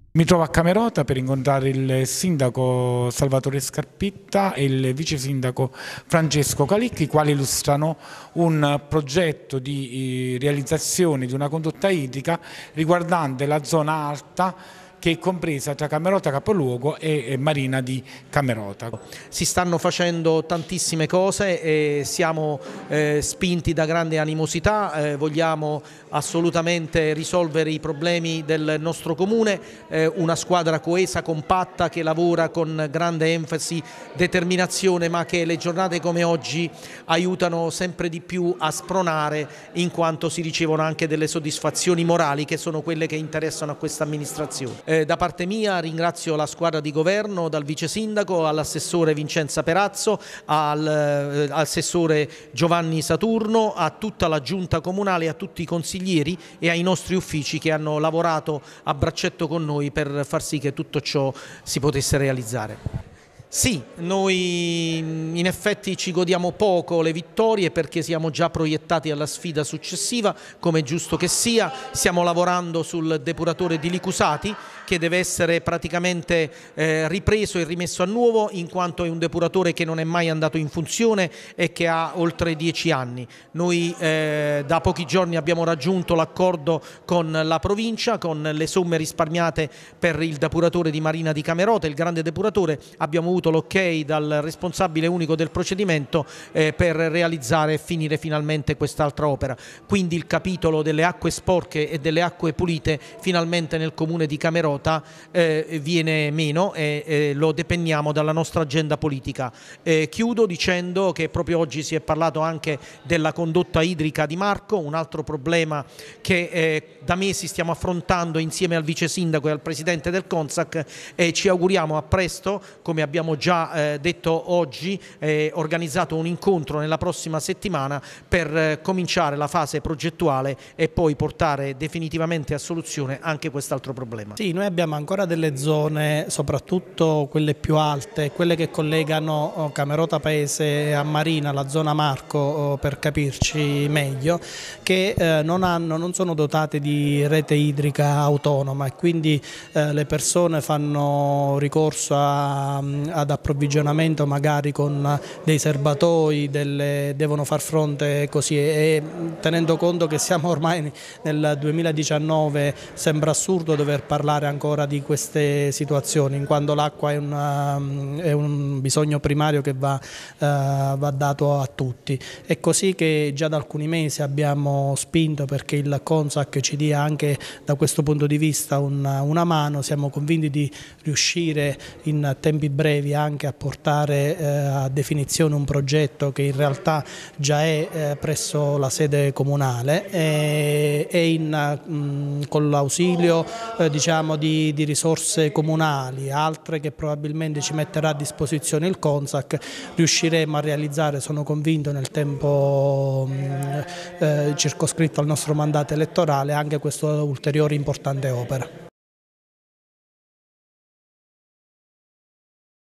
Mi trovo a Camerota per incontrare il sindaco Salvatore Scarpitta e il vice sindaco Francesco Calicchi, i quali illustrano un progetto di realizzazione di una condotta idrica riguardante la zona alta che è compresa tra Camerota capoluogo e Marina di Camerota. Si stanno facendo tantissime cose e siamo spinti da grande animosità, vogliamo assolutamente risolvere i problemi del nostro comune, una squadra coesa, compatta, che lavora con grande enfasi, determinazione, ma che le giornate come oggi aiutano sempre di più a spronare, in quanto si ricevono anche delle soddisfazioni morali che sono quelle che interessano a questa amministrazione. Da parte mia ringrazio la squadra di governo, dal vice sindaco all'assessore Vincenza Perazzo, all'assessore Giovanni Saturno, a tutta la giunta comunale, a tutti i consiglieri e ai nostri uffici che hanno lavorato a braccetto con noi per far sì che tutto ciò si potesse realizzare. Sì, noi in effetti ci godiamo poco le vittorie perché siamo già proiettati alla sfida successiva, come è giusto che sia. Stiamo lavorando sul depuratore di Licusati, che deve essere praticamente ripreso e rimesso a nuovo, in quanto è un depuratore che non è mai andato in funzione e che ha oltre 10 anni. Noi da pochi giorni abbiamo raggiunto l'accordo con la provincia, con le somme risparmiate per il depuratore di Marina di Camerota, il grande depuratore. Abbiamo avuto l'ok dal responsabile unico del procedimento per realizzare e finire finalmente quest'altra opera. Quindi il capitolo delle acque sporche e delle acque pulite finalmente nel comune di Camerota viene meno e lo depenniamo dalla nostra agenda politica. Chiudo dicendo che proprio oggi si è parlato anche della condotta idrica di Marco, un altro problema che da mesi stiamo affrontando insieme al vice sindaco e al presidente del Consac, e ci auguriamo a presto, come abbiamo già detto oggi, organizzato un incontro nella prossima settimana per cominciare la fase progettuale e poi portare definitivamente a soluzione anche quest'altro problema. Sì, noi abbiamo ancora delle zone, soprattutto quelle più alte, quelle che collegano Camerota Paese a Marina, la zona Marco per capirci meglio, che non sono dotate di rete idrica autonoma e quindi le persone fanno ricorso ad approvvigionamento magari con dei serbatoi, devono far fronte così, e tenendo conto che siamo ormai nel 2019 sembra assurdo dover parlare ancora di queste situazioni, in quanto l'acqua è un bisogno primario che va dato a tutti. È così che già da alcuni mesi abbiamo spinto perché il Consac ci dia anche da questo punto di vista una mano. Siamo convinti di riuscire in tempi brevi anche a portare a definizione un progetto che in realtà già è presso la sede comunale con l'ausilio diciamo di risorse comunali, altre che probabilmente ci metterà a disposizione il Consac, riusciremo a realizzare, sono convinto, nel tempo circoscritto al nostro mandato elettorale, anche questa ulteriore importante opera.